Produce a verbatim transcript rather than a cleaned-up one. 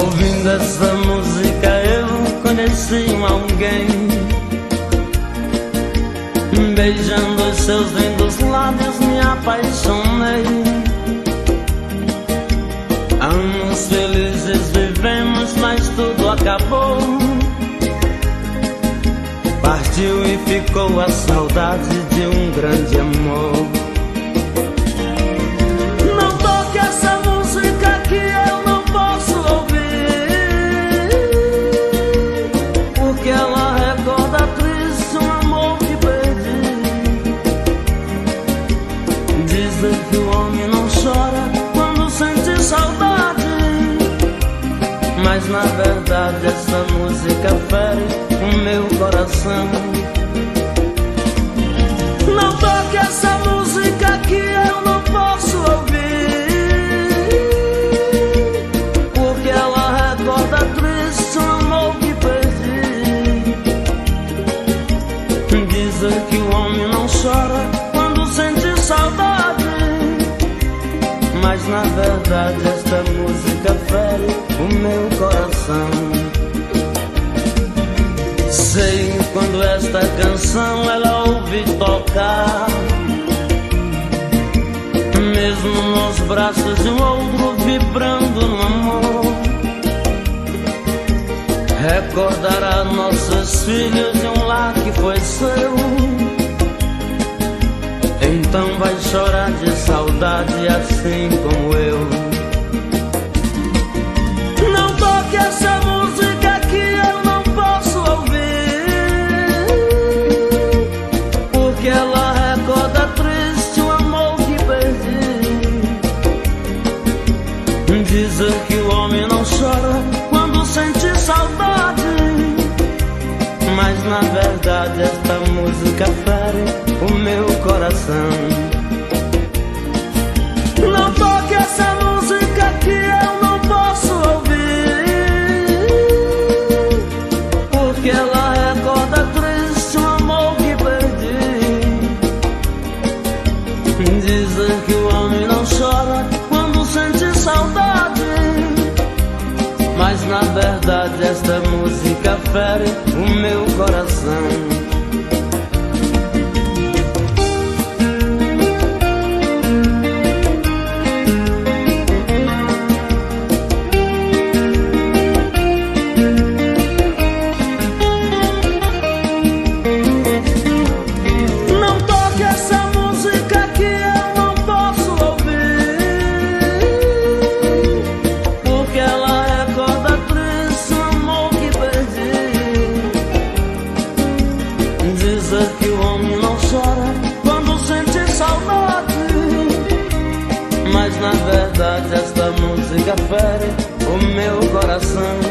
Ouvindo essa música eu conheci um alguém, beijando os seus lindos lábios me apaixonei. Anos felizes vivemos, mas tudo acabou. Partiu e ficou a saudade de um grande amor. Não toque essa música que eu não posso ouvir, porque ela recorda triste um amor que perdi. Dizem que o homem não chora quando sente saudade, mas na verdade essa música fere o meu coração. Não toque essa música que eu não posso ouvir, porque ela recorda triste um amor que perdi. Dizem que o homem não chora quando sente saudade, mas na verdade esta música fere o meu coração. Sei quando esta canção ela ouve tocar, mesmo nos braços de um outro vibrando no amor, recordará nossos filhos e um lar que foi seu. Então vai chorar de saudade assim como eu. Não toque essa música que eu não posso ouvir, porque ela recorda triste o amor que perdi. Dizem que o homem não chora quando sente saudade, mas na verdade esta música fere o meu coração. Não toque essa música que eu não posso ouvir, porque ela recorda triste um amor que perdi. Dizem que o homem não chora quando sente saudade, mas na verdade esta música fere o meu coração. Dizem que o homem não chora quando sente saudade, mas na verdade esta música fere o meu coração.